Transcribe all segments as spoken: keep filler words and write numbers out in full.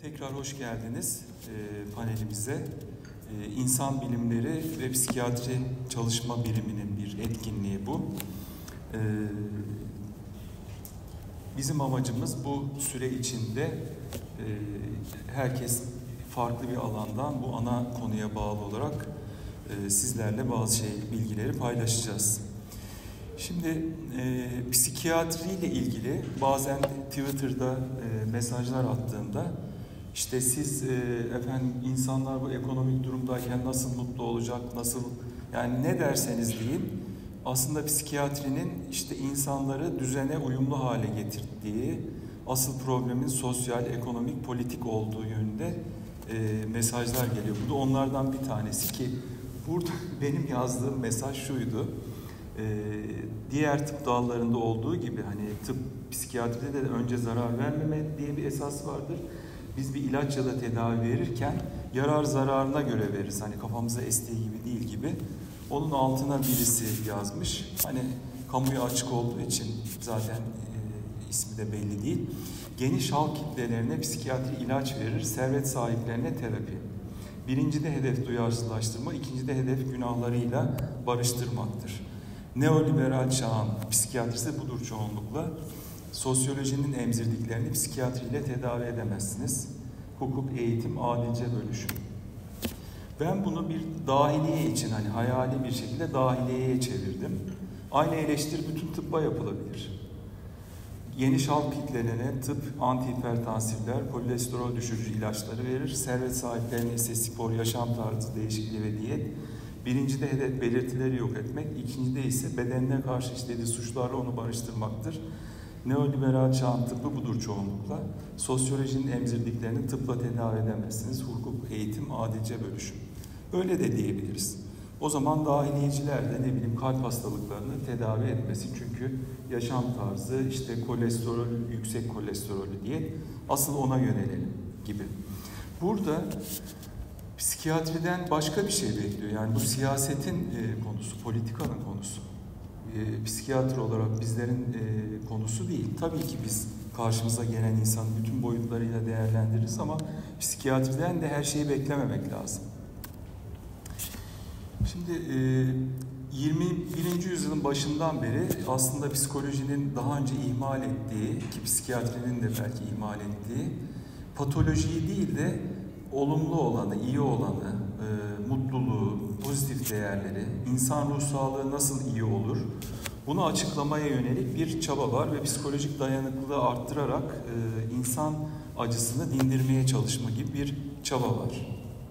Tekrar hoş geldiniz e, panelimize. E, İnsan Bilimleri ve Psikiyatri Çalışma Biriminin bir etkinliği bu. E, bizim amacımız bu süre içinde e, herkes farklı bir alandan bu ana konuya bağlı olarak e, sizlerle bazı şey bilgileri paylaşacağız. Şimdi e, psikiyatriyle ilgili bazen Twitter'da e, mesajlar attığımda işte siz e, efendim insanlar bu ekonomik durumdayken nasıl mutlu olacak, nasıl yani ne derseniz deyin aslında psikiyatrinin işte insanları düzene uyumlu hale getirdiği, asıl problemin sosyal, ekonomik, politik olduğu yönünde e, mesajlar geliyor. Bu da onlardan bir tanesi ki burada benim yazdığım mesaj şuydu. Ee, diğer tıp dallarında olduğu gibi hani tıp, psikiyatride de önce zarar vermeme diye bir esas vardır. Biz bir ilaç ya da tedavi verirken yarar zararına göre veririz. Hani kafamıza estiği gibi değil gibi. Onun altına birisi yazmış. Hani kamuya açık olduğu için zaten e, ismi de belli değil. Geniş halk kitlelerine psikiyatri ilaç verir, servet sahiplerine terapi. Birincide hedef duyarsızlaştırma, ikincide hedef günahlarıyla barıştırmaktır. Neoliberal çağın psikiyatrisi budur çoğunlukla. Sosyolojinin emzirdiklerini psikiyatriyle tedavi edemezsiniz. Hukuk, eğitim, adilce bölüşüm. Ben bunu bir dahiliye için hani hayali bir şekilde dahiliyeye çevirdim. Aynı eleştiri bütün tıbba yapılabilir. Geniş halk kitlelerine tıp, antihipertansifler, kolesterol düşürücü ilaçları verir. Servet sahiplerine ise spor, yaşam tarzı değişikliği ve diyet. Birincide hedef belirtileri yok etmek, ikincide ise bedenine karşı işlediği suçlarla onu barıştırmaktır. Neoliberal çağın tıbbı budur çoğunlukla. Sosyolojinin emzirdiklerini tıpla tedavi edemezsiniz. Hukuk, eğitim, adilce bölüşüm. Öyle de diyebiliriz. O zaman dahiliyeciler de ne bileyim kalp hastalıklarını tedavi etmesin. Çünkü yaşam tarzı, işte kolesterol, yüksek kolesterolü diye asıl ona yönelelim gibi. Burada psikiyatriden başka bir şey bekliyor. Yani bu siyasetin e, konusu, politikanın konusu. E, psikiyatri olarak bizlerin e, konusu değil. Tabii ki biz karşımıza gelen insanı bütün boyutlarıyla değerlendiririz ama psikiyatriden de her şeyi beklememek lazım. Şimdi e, yirmi birinci yüzyılın başından beri aslında psikolojinin daha önce ihmal ettiği, ki psikiyatrinin de belki ihmal ettiği, patolojiyi değil de olumlu olanı, iyi olanı, e, mutluluğu, pozitif değerleri, insan ruh sağlığı nasıl iyi olur, bunu açıklamaya yönelik bir çaba var ve psikolojik dayanıklılığı arttırarak e, insan acısını dindirmeye çalışma gibi bir çaba var.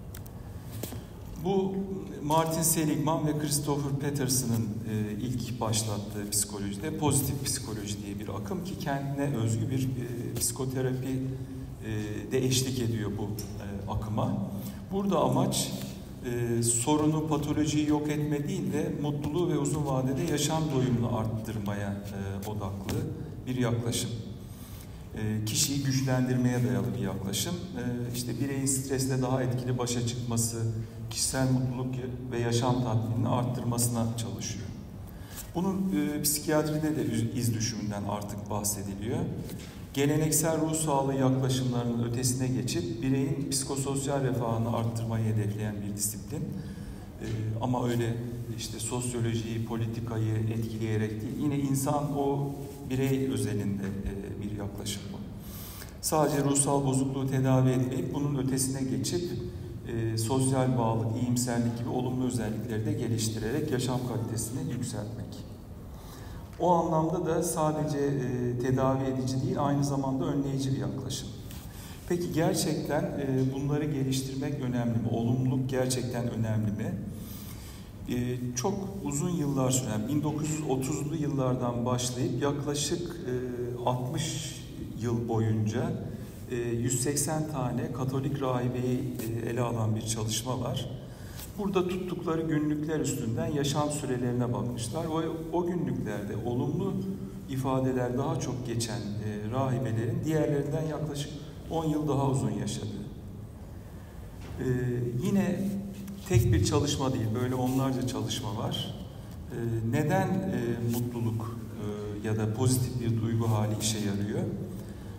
Bu Martin Seligman ve Christopher Peterson'ın e, ilk başlattığı psikolojide pozitif psikoloji diye bir akım ki kendine özgü bir e, psikoterapi e, de eşlik ediyor bu e, akıma. Burada amaç e, sorunu, patolojiyi yok etme değil de mutluluğu ve uzun vadede yaşam doyumunu arttırmaya e, odaklı bir yaklaşım. E, kişiyi güçlendirmeye dayalı bir yaklaşım. E, işte bireyin stresle daha etkili başa çıkması, kişisel mutluluk ve yaşam tatminini arttırmasına çalışıyor. Bunun e, psikiyatride de iz düşümünden artık bahsediliyor. Geleneksel ruh sağlığı yaklaşımlarının ötesine geçip bireyin psikososyal refahını arttırmayı hedefleyen bir disiplin. Ee, ama öyle işte sosyolojiyi, politikayı etkileyerek değil, yine insan o birey özelinde e, bir yaklaşım bu. Sadece ruhsal bozukluğu tedavi etmeyip bunun ötesine geçip e, sosyal bağlılık, iyimserlik gibi olumlu özellikleri de geliştirerek yaşam kalitesini yükseltmek. O anlamda da sadece e, tedavi edici değil, aynı zamanda önleyici bir yaklaşım. Peki gerçekten e, bunları geliştirmek önemli mi? Olumluluk gerçekten önemli mi? E, çok uzun yıllar süren, bin dokuz yüz otuzlu yıllardan başlayıp yaklaşık e, altmış yıl boyunca e, yüz seksen tane Katolik rahibeyi e, ele alan bir çalışma var. Burada tuttukları günlükler üstünden yaşam sürelerine bakmışlar. O, o günlüklerde olumlu ifadeler daha çok geçen e, rahibelerin diğerlerinden yaklaşık on yıl daha uzun yaşadığı. E, yine tek bir çalışma değil, böyle onlarca çalışma var. E, neden e, mutluluk e, ya da pozitif bir duygu hali işe yarıyor?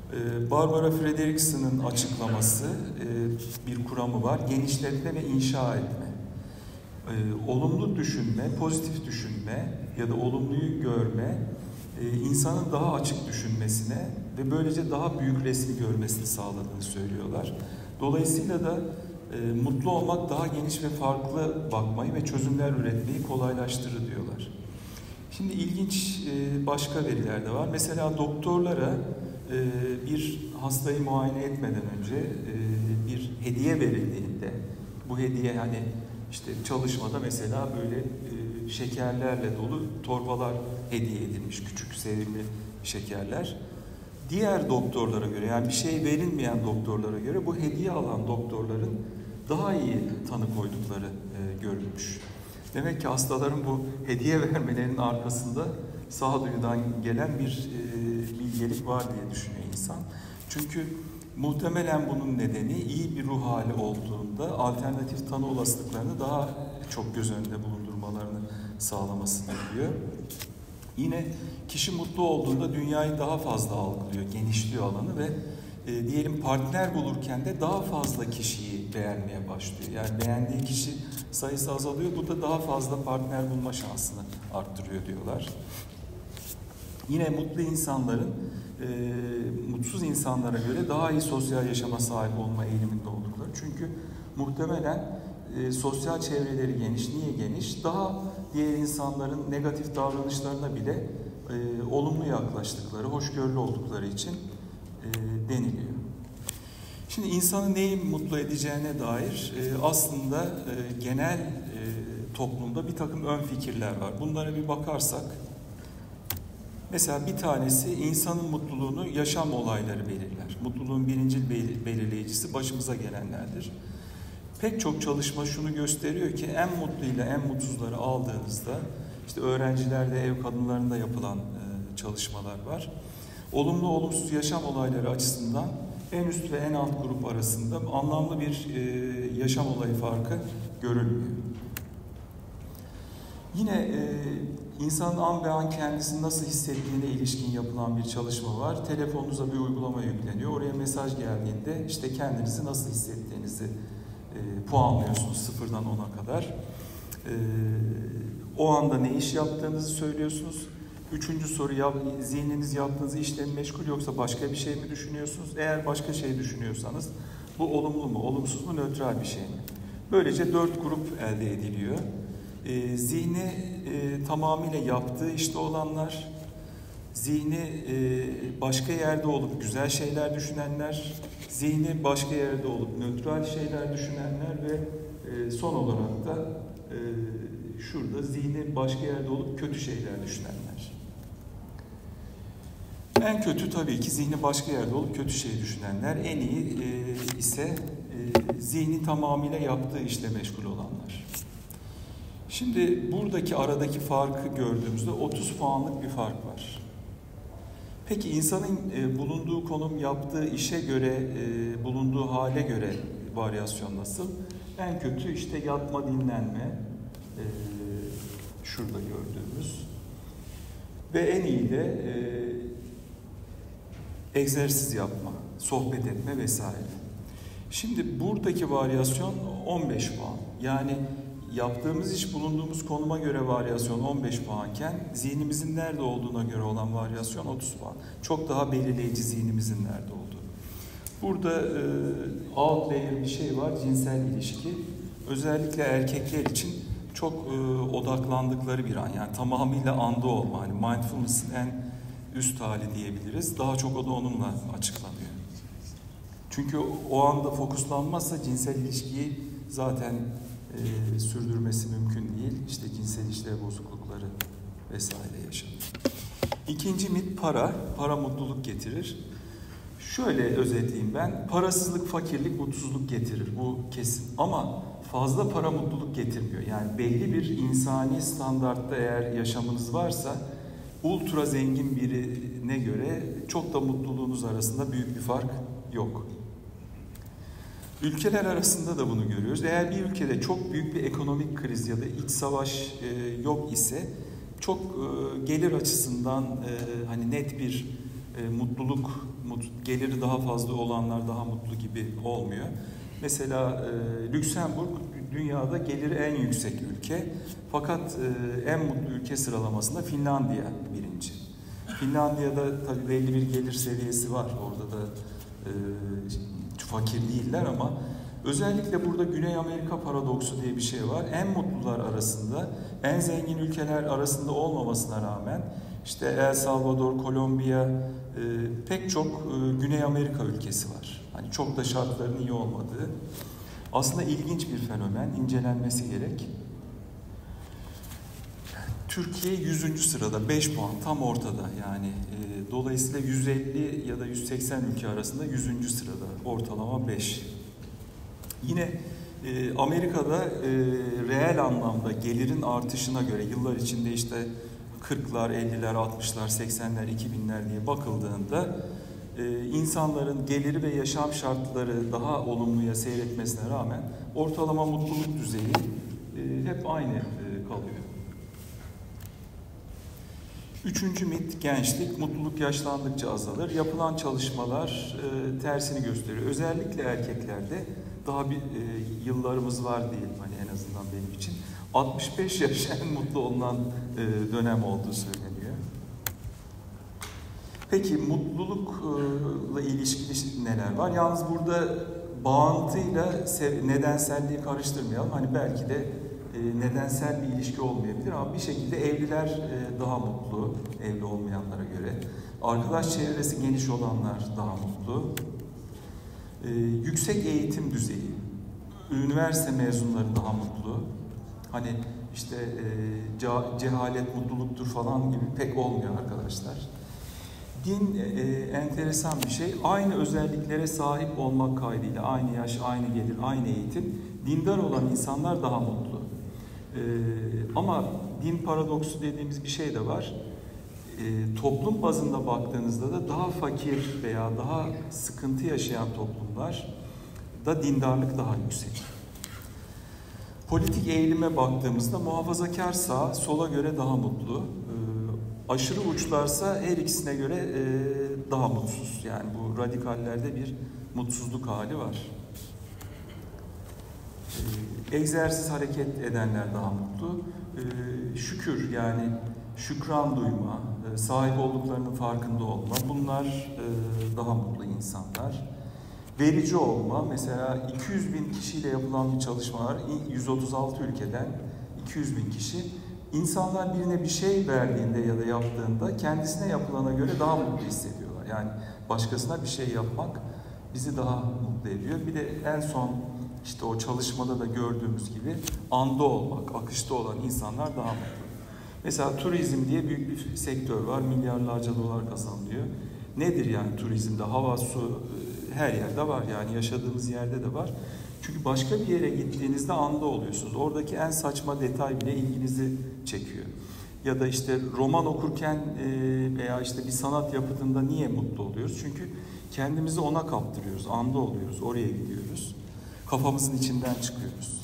Barbara Fredrickson'ın açıklaması, bir kuramı var. Genişletme ve inşa etme. Olumlu düşünme, pozitif düşünme ya da olumluyu görme, insanın daha açık düşünmesine ve böylece daha büyük resmi görmesini sağladığını söylüyorlar. Dolayısıyla da mutlu olmak daha geniş ve farklı bakmayı ve çözümler üretmeyi kolaylaştırır diyorlar. Şimdi ilginç başka veriler de var. Mesela doktorlara bir hastayı muayene etmeden önce bir hediye verildiğinde, bu hediye hani işte çalışmada mesela böyle şekerlerle dolu torbalar hediye edilmiş, küçük sevimli şekerler. Diğer doktorlara göre, yani bir şey verilmeyen doktorlara göre bu hediye alan doktorların daha iyi tanı koydukları görülmüş. Demek ki hastaların bu hediye vermelerinin arkasında sağduyudan gelen bir e, bilgelik var diye düşünüyor insan. Çünkü muhtemelen bunun nedeni iyi bir ruh hali olduğunda alternatif tanı olasılıklarını daha çok göz önünde bulundurmalarını sağlamasını diyor. Yine kişi mutlu olduğunda dünyayı daha fazla algılıyor, genişliyor alanı ve e, diyelim partner bulurken de daha fazla kişiyi beğenmeye başlıyor. Yani beğendiği kişi sayısı azalıyor, bu da daha fazla partner bulma şansını arttırıyor diyorlar. Yine mutlu insanların e, mutsuz insanlara göre daha iyi sosyal yaşama sahip olma eğiliminde oldukları. Çünkü muhtemelen e, sosyal çevreleri geniş. Niye geniş? Daha diğer insanların negatif davranışlarına bile e, olumlu yaklaştıkları, hoşgörülü oldukları için e, deniliyor. Şimdi insanı neyi mutlu edeceğine dair e, aslında e, genel e, toplumda bir takım ön fikirler var. Bunlara bir bakarsak, mesela bir tanesi insanın mutluluğunu yaşam olayları belirler. Mutluluğun birincil belirleyicisi başımıza gelenlerdir. Pek çok çalışma şunu gösteriyor ki en mutlu ile en mutsuzları aldığınızda, işte öğrencilerde, ev kadınlarında yapılan e, çalışmalar var. Olumlu olumsuz yaşam olayları açısından en üst ve en alt grup arasında anlamlı bir e, yaşam olayı farkı görülmüyor. Yine e, insanın an be an kendisini nasıl hissettiğine ilişkin yapılan bir çalışma var. Telefonunuza bir uygulama yükleniyor. Oraya mesaj geldiğinde işte kendinizi nasıl hissettiğinizi e, puanlıyorsunuz sıfırdan ona kadar. E, o anda ne iş yaptığınızı söylüyorsunuz. Üçüncü soru, yap, zihniniz yaptığınız işle mi meşgul yoksa başka bir şey mi düşünüyorsunuz? Eğer başka şey düşünüyorsanız bu olumlu mu, olumsuz mu, nötral bir şey mi? Böylece dört grup elde ediliyor. E, zihni e, tamamıyla yaptığı işte olanlar, zihni e, başka yerde olup güzel şeyler düşünenler, zihni başka yerde olup nötral şeyler düşünenler ve e, son olarak da e, şurada zihni başka yerde olup kötü şeyler düşünenler. En kötü tabii ki zihni başka yerde olup kötü şey düşünenler. En iyi e, ise e, zihni tamamıyla yaptığı işle meşgul olanlar. Şimdi buradaki aradaki farkı gördüğümüzde otuz puanlık bir fark var. Peki insanın e, bulunduğu konum, yaptığı işe göre, e, bulunduğu hale göre varyasyon nasıl? En kötü işte yatma, dinlenme, e, şurada gördüğümüz. Ve en iyi de e, egzersiz yapma, sohbet etme vesaire. Şimdi buradaki varyasyon on beş puan. Yani yaptığımız iş bulunduğumuz konuma göre varyasyon on beş puanken zihnimizin nerede olduğuna göre olan varyasyon otuz puan. Çok daha belirleyici zihnimizin nerede olduğu. Burada e, outlayer bir şey var, cinsel ilişki. Özellikle erkekler için çok e, odaklandıkları bir an. Yani tamamıyla anda olma. Hani mindfulness'ın en üst hali diyebiliriz. Daha çok o da onunla açıklanıyor. Çünkü o anda fokuslanmazsa cinsel ilişkiyi zaten e, sürdürmesi mümkün değil. İşte cinsel işlev bozuklukları vesaire yaşanır. İkinci mit para. Para mutluluk getirir. Şöyle özetleyeyim ben. Parasızlık, fakirlik, mutsuzluk getirir. Bu kesin. Ama fazla para mutluluk getirmiyor. Yani belli bir insani standartta eğer yaşamınız varsa ultra zengin birine göre çok da mutluluğunuz arasında büyük bir fark yok. Ülkeler arasında da bunu görüyoruz. Eğer bir ülkede çok büyük bir ekonomik kriz ya da iç savaş e, yok ise çok e, gelir açısından e, hani net bir e, mutluluk mut, geliri daha fazla olanlar daha mutlu gibi olmuyor. Mesela e, Lüksemburg dünyada geliri en yüksek ülke. Fakat e, en mutlu ülke sıralamasında Finlandiya birinci. Finlandiya'da tabii belli bir gelir seviyesi var. Orada da e, fakir değiller ama özellikle burada Güney Amerika paradoksu diye bir şey var. En mutlular arasında, en zengin ülkeler arasında olmamasına rağmen işte El Salvador, Kolombiya, e, pek çok e, Güney Amerika ülkesi var. Hani çok da şartların iyi olmadığı. Aslında ilginç bir fenomen, incelenmesi gerek. Türkiye yüzüncü sırada, beş puan tam ortada yani. E, dolayısıyla yüz elli ya da yüz seksen ülke arasında yüzüncü sırada, ortalama beş. Yine e, Amerika'da e, reel anlamda gelirin artışına göre yıllar içinde işte kırklar, elliler, altmışlar, seksenler, iki binler diye bakıldığında e, insanların geliri ve yaşam şartları daha olumluya seyretmesine rağmen ortalama mutluluk düzeyi e, hep aynı e, kalıyor. Üçüncü mit, gençlik. Mutluluk yaşlandıkça azalır. Yapılan çalışmalar e, tersini gösteriyor. Özellikle erkeklerde daha bir e, yıllarımız var diyelim hani en azından benim için. altmış beş yaş en mutlu olunan e, dönem olduğu söyleniyor. Peki mutlulukla ilişkili neler var? Yalnız burada bağıntıyla nedenselliği karıştırmayalım. Hani belki de e, nedensel bir ilişki olmayabilir ama bir şekilde evliler e, daha mutlu, evli olmayanlara göre. Arkadaş çevresi geniş olanlar daha mutlu. E, yüksek eğitim düzeyi, üniversite mezunları daha mutlu. Hani işte e, cehalet mutluluktur falan gibi pek olmuyor arkadaşlar. Din e, enteresan bir şey. Aynı özelliklere sahip olmak kaydıyla aynı yaş, aynı gelir, aynı eğitim, dindar olan insanlar daha mutlu. E, ama din paradoksu dediğimiz bir şey de var. E, toplum bazında baktığınızda da daha fakir veya daha sıkıntı yaşayan toplumlar da dindarlık daha yüksek. Politik eğilime baktığımızda muhafazakar sağ sola göre daha mutlu. E, aşırı uçlarsa her ikisine göre e, daha mutsuz. Yani bu radikallerde bir mutsuzluk hali var. E, egzersiz hareket edenler daha mutlu. E, şükür yani şükran duyma, e, sahip olduklarının farkında olma. Bunlar e, daha mutlu insanlar. Verici olma, mesela iki yüz bin kişiyle yapılan bir çalışma var. yüz otuz altı ülkeden iki yüz bin kişi. İnsanlar birine bir şey verdiğinde ya da yaptığında kendisine yapılana göre daha mutlu hissediyorlar. Yani başkasına bir şey yapmak bizi daha mutlu ediyor. Bir de en son işte o çalışmada da gördüğümüz gibi anda olmak, akışta olan insanlar daha mutlu. Mesela turizm diye büyük bir sektör var. Milyarlarca dolar kazanılıyor. Nedir yani turizmde? Hava, su her yerde var. Yani yaşadığımız yerde de var. Çünkü başka bir yere gittiğinizde anda oluyorsunuz. Oradaki en saçma detay bile ilginizi çekiyor. Ya da işte roman okurken veya işte bir sanat yapıtında niye mutlu oluyoruz? Çünkü kendimizi ona kaptırıyoruz. Anda oluyoruz. Oraya gidiyoruz. Kafamızın içinden çıkıyoruz.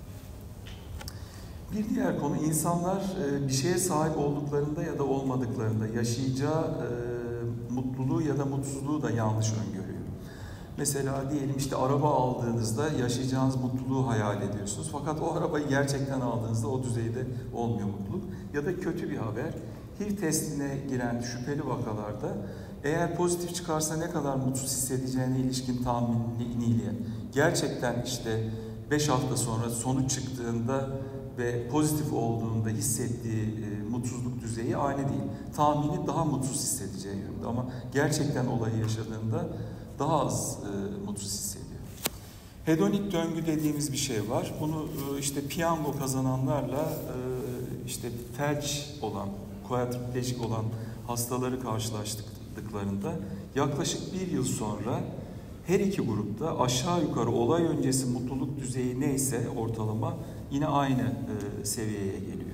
Bir diğer konu, insanlar bir şeye sahip olduklarında ya da olmadıklarında yaşayacağı mutluluğu ya da mutsuzluğu da yanlış öngörüyor. Mesela diyelim işte araba aldığınızda yaşayacağınız mutluluğu hayal ediyorsunuz. Fakat o arabayı gerçekten aldığınızda o düzeyde olmuyor mutluluk. Ya da kötü bir haber, H I V testine giren şüpheli vakalarda eğer pozitif çıkarsa ne kadar mutsuz hissedeceğine ilişkin tahminiyle gerçekten işte beş hafta sonra sonuç çıktığında ve pozitif olduğunda hissettiği e, mutsuzluk düzeyi aynı değil. Tahmini daha mutsuz hissedeceği yönünde ama gerçekten olayı yaşadığında daha az e, mutsuz hissediyor. Hedonik döngü dediğimiz bir şey var. Bunu e, işte piyango kazananlarla e, işte felç olan, kuadriplejik olan hastaları karşılaştıklarında yaklaşık bir yıl sonra her iki grupta aşağı yukarı olay öncesi mutluluk düzeyi neyse ortalama yine aynı e, seviyeye geliyor.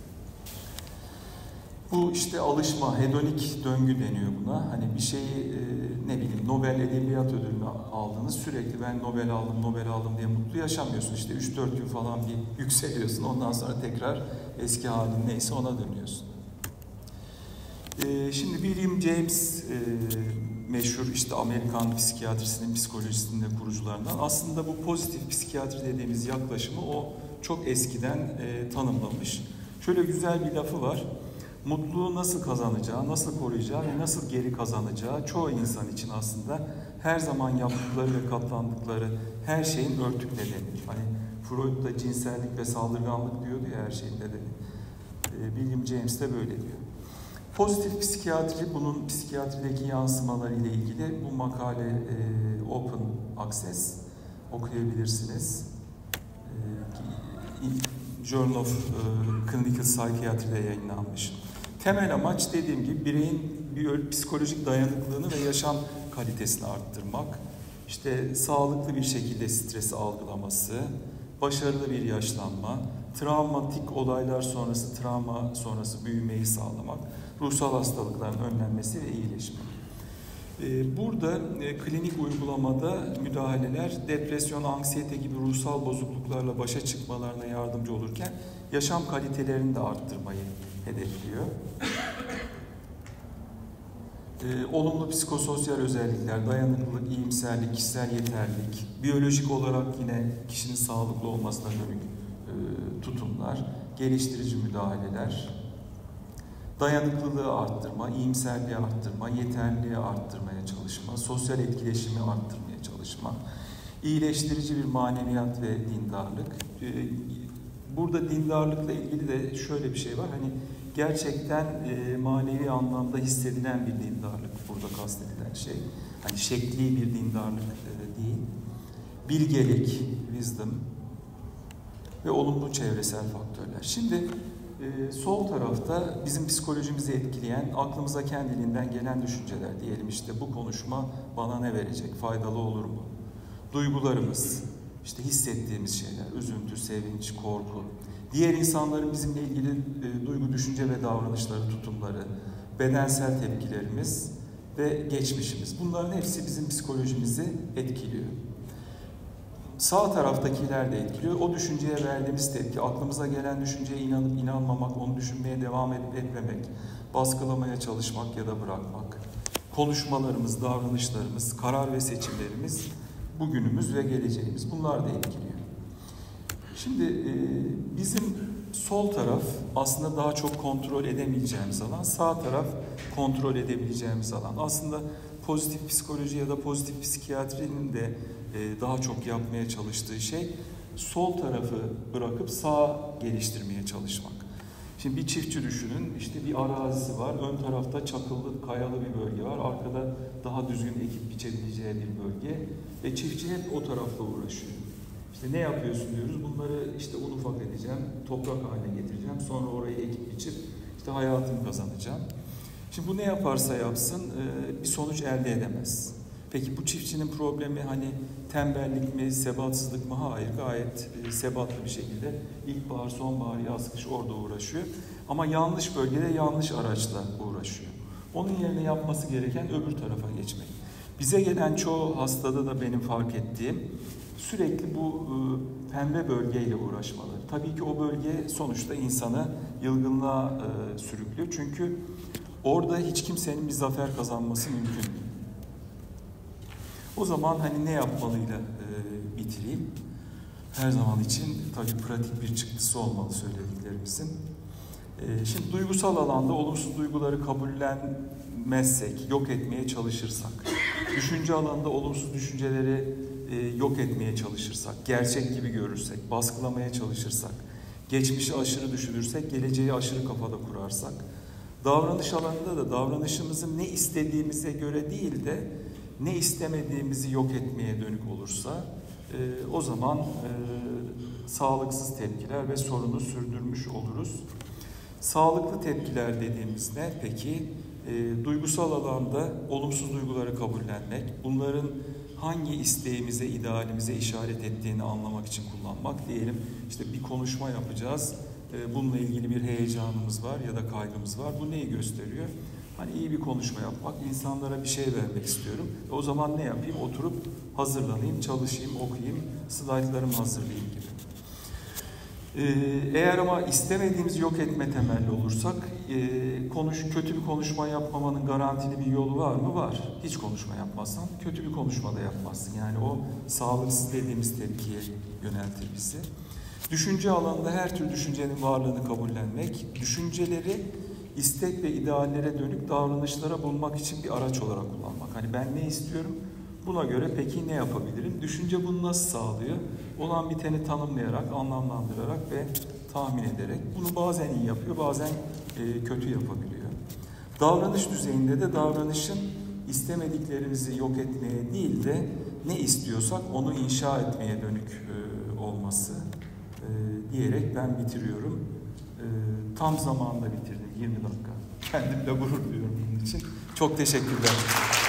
Bu işte alışma, hedonik döngü deniyor buna. Hani bir şeyi e, ne bileyim Nobel Edebiyat Ödülünü aldınız, sürekli ben Nobel aldım, Nobel aldım diye mutlu yaşamıyorsun. İşte üç dört gün falan bir yükseliyorsun, ondan sonra tekrar eski halin neyse ona dönüyorsun. E, şimdi William James e, meşhur işte Amerikan psikiyatrisinin, psikolojisinin de kurucularından. Aslında bu pozitif psikiyatri dediğimiz yaklaşımı o çok eskiden e, tanımlamış. Şöyle güzel bir lafı var. Mutluluğu nasıl kazanacağı, nasıl koruyacağı ve nasıl geri kazanacağı çoğu insan için aslında her zaman yaptıkları ve katlandıkları her şeyin örtük nedeni. Hani Freud da cinsellik ve saldırganlık diyordu ya her şeyin nedeni. E, William James de böyle diyor. Pozitif psikiyatri, bunun psikiyatrideki yansımaları ile ilgili bu makale e, Open Access okuyabilirsiniz. E, Journal of e, Clinical Psychiatry'de yayınlanmış. Temel amaç dediğim gibi bireyin bir psikolojik dayanıklılığını ve yaşam kalitesini arttırmak, işte sağlıklı bir şekilde stresi algılaması, başarılı bir yaşlanma, travmatik olaylar sonrası, travma sonrası büyümeyi sağlamak, ruhsal hastalıkların önlenmesi ve iyileşme. Burada klinik uygulamada müdahaleler depresyon, anksiyete gibi ruhsal bozukluklarla başa çıkmalarına yardımcı olurken yaşam kalitelerini de arttırmayı hedefliyor. Ee, olumlu psikososyal özellikler, dayanıklılık, iyimserlik, kişisel yeterlilik, biyolojik olarak yine kişinin sağlıklı olmasına dönük e, tutumlar, geliştirici müdahaleler, dayanıklılığı arttırma, iyimserliği arttırma, yeterliliği arttırmaya çalışma, sosyal etkileşimi arttırmaya çalışma, iyileştirici bir maneviyat ve dindarlık. Ee, burada dindarlıkla ilgili de şöyle bir şey var, hani gerçekten e, manevi anlamda hissedilen bir dindarlık burada kastedilen şey. Hani şekli bir dindarlık e, değil. Bilgelik, wisdom ve olumlu çevresel faktörler. Şimdi e, sol tarafta bizim psikolojimizi etkileyen, aklımıza kendiliğinden gelen düşünceler diyelim, işte bu konuşma bana ne verecek, faydalı olur mu? Duygularımız, işte hissettiğimiz şeyler, üzüntü, sevinç, korku. Diğer insanların bizimle ilgili e, duygu, düşünce ve davranışları, tutumları, bedensel tepkilerimiz ve geçmişimiz. Bunların hepsi bizim psikolojimizi etkiliyor. Sağ taraftakiler de etkiliyor. O düşünceye verdiğimiz tepki, aklımıza gelen düşünceye inanıp inanmamak, onu düşünmeye devam edip etmemek, baskılamaya çalışmak ya da bırakmak, konuşmalarımız, davranışlarımız, karar ve seçimlerimiz, bugünümüz ve geleceğimiz, bunlar da etkiliyor. Şimdi e, bizim sol taraf aslında daha çok kontrol edemeyeceğimiz alan, sağ taraf kontrol edebileceğimiz alan. Aslında pozitif psikoloji ya da pozitif psikiyatrinin de e, daha çok yapmaya çalıştığı şey sol tarafı bırakıp sağ geliştirmeye çalışmak. Şimdi bir çiftçi düşünün, işte bir arazisi var, ön tarafta çakıllı, kayalı bir bölge var, arkada daha düzgün ekip biçebileceği bir bölge ve çiftçi hep o tarafla uğraşıyor. İşte ne yapıyorsun diyoruz, bunları işte un ufak edeceğim, toprak haline getireceğim, sonra orayı ekip biçip işte hayatımı kazanacağım. Şimdi bu ne yaparsa yapsın bir sonuç elde edemez. Peki bu çiftçinin problemi hani tembellik mi, sebatsızlık mı? Hayır, gayet sebatlı bir şekilde ilkbahar, sonbahar, yaz, kış orada uğraşıyor. Ama yanlış bölgede yanlış araçla uğraşıyor. Onun yerine yapması gereken öbür tarafa geçmek. Bize gelen çoğu hastada da benim fark ettiğim sürekli bu e, pembe bölgeyle uğraşmaları. Tabii ki o bölge sonuçta insanı yılgınlığa e, sürüklüyor. Çünkü orada hiç kimsenin bir zafer kazanması mümkün değil. O zaman hani ne yapmalıyla e, bitireyim? Her zaman için tabii pratik bir çıktısı olmalı söylediklerimizin. E, şimdi duygusal alanda olumsuz duyguları kabullenmezsek, yok etmeye çalışırsak, düşünce alanında olumsuz düşünceleri e, yok etmeye çalışırsak, gerçek gibi görürsek, baskılamaya çalışırsak, geçmişi aşırı düşünürsek, geleceği aşırı kafada kurarsak, davranış alanında da davranışımızın ne istediğimize göre değil de ne istemediğimizi yok etmeye dönük olursa e, o zaman e, sağlıksız tepkiler ve sorunu sürdürmüş oluruz. Sağlıklı tepkiler dediğimiz ne? Peki e, duygusal alanda olumsuz duyguları kabullenmek, bunların hangi isteğimize, idealimize işaret ettiğini anlamak için kullanmak. Diyelim işte bir konuşma yapacağız, e, bununla ilgili bir heyecanımız var ya da kaygımız var. Bu neyi gösteriyor? Hani iyi bir konuşma yapmak, insanlara bir şey vermek istiyorum. E o zaman ne yapayım? Oturup hazırlanayım, çalışayım, okuyayım, slaytlarımı hazırlayayım gibi. Eğer ama istemediğimizi yok etme temelli olursak, konuş, kötü bir konuşma yapmamanın garantili bir yolu var mı? Var. Hiç konuşma yapmazsan kötü bir konuşma da yapmazsın. Yani o sağlıksız dediğimiz tepkiye yöneltir bizi. Düşünce alanında her tür düşüncenin varlığını kabullenmek, düşünceleri istek ve ideallere dönük davranışlara bulmak için bir araç olarak kullanmak. Hani ben ne istiyorum? Buna göre peki ne yapabilirim? Düşünce bunu nasıl sağlıyor? Olan biteni tanımlayarak, anlamlandırarak ve tahmin ederek. Bunu bazen iyi yapıyor, bazen e, kötü yapabiliyor. Davranış düzeyinde de davranışın istemediklerimizi yok etmeye değil de ne istiyorsak onu inşa etmeye dönük e, olması e, diyerek ben bitiriyorum. E, tam zamanında bitirdim, yirmi dakika. Kendimle gurur duyuyorum bunun için. Çok teşekkürler.